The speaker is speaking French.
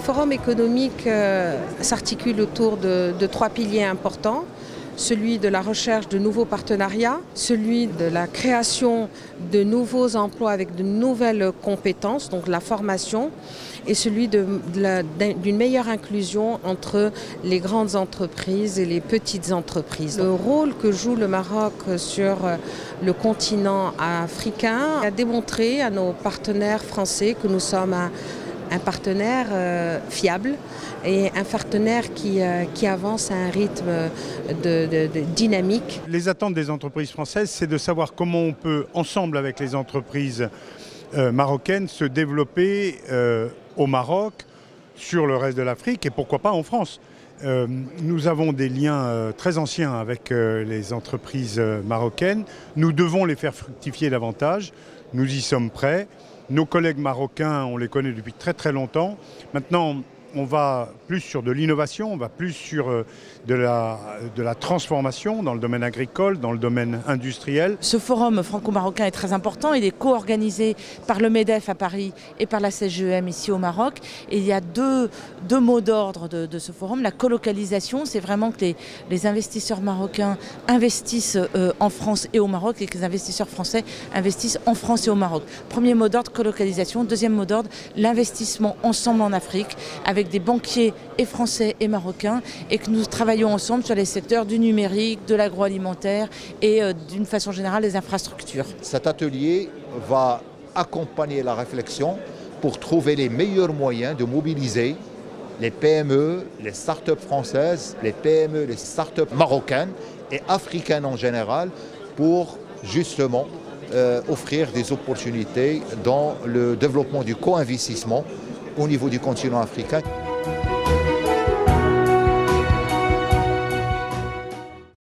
forum économique s'articule autour de trois piliers importants. Celui de la recherche de nouveaux partenariats, celui de la création de nouveaux emplois avec de nouvelles compétences, donc la formation, et celui d'une meilleure inclusion entre les grandes entreprises et les petites entreprises. Le rôle que joue le Maroc sur le continent africain a démontré à nos partenaires français que nous sommes un partenaire fiable et un partenaire qui avance à un rythme dynamique. Les attentes des entreprises françaises, c'est de savoir comment on peut, ensemble avec les entreprises marocaines, se développer au Maroc, sur le reste de l'Afrique et pourquoi pas en France. Nous avons des liens très anciens avec les entreprises marocaines. Nous devons les faire fructifier davantage. Nous y sommes prêts. Nos collègues marocains, on les connaît depuis très très longtemps. Maintenant, on va plus sur de l'innovation, on va plus sur de la transformation dans le domaine agricole, dans le domaine industriel. Ce forum franco-marocain est très important. Il est co-organisé par le MEDEF à Paris et par la CGEM ici au Maroc. Et il y a deux mots d'ordre de ce forum. La colocalisation, c'est vraiment que les investisseurs marocains investissent en France et au Maroc et que les investisseurs français investissent en France et au Maroc. Premier mot d'ordre, colocalisation. Deuxième mot d'ordre, l'investissement ensemble en Afrique avec des banquiers et français et marocains et que nous travaillons ensemble sur les secteurs du numérique, de l'agroalimentaire et d'une façon générale des infrastructures. Cet atelier va accompagner la réflexion pour trouver les meilleurs moyens de mobiliser les PME, les start-up françaises, les PME, les start-up marocaines et africaines en général pour justement offrir des opportunités dans le développement du co-investissement au niveau du continent africain.